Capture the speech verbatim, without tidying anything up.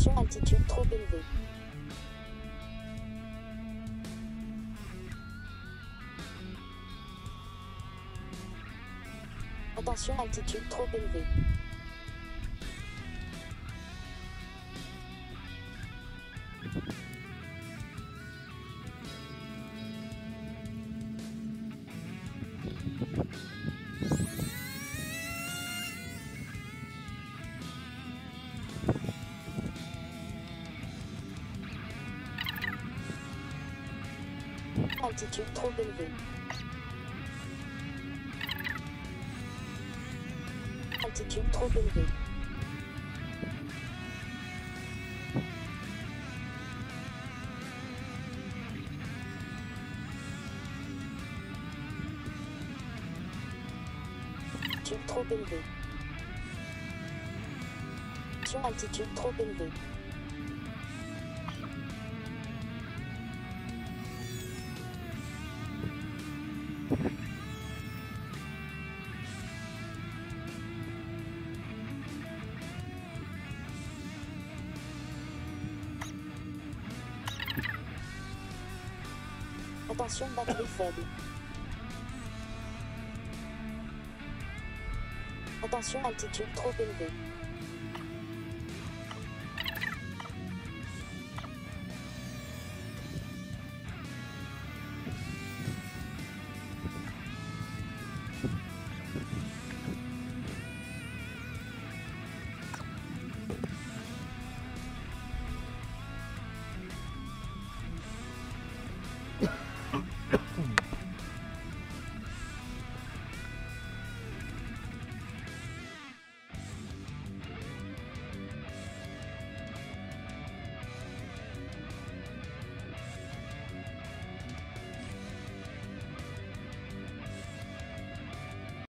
Attention, altitude trop élevée. Attention, altitude trop élevée. Altitude trop élevée. Altitude trop élevée. Altitude trop élevée. Sur altitude trop élevée. Attention, batterie faible. Attention, altitude trop élevée.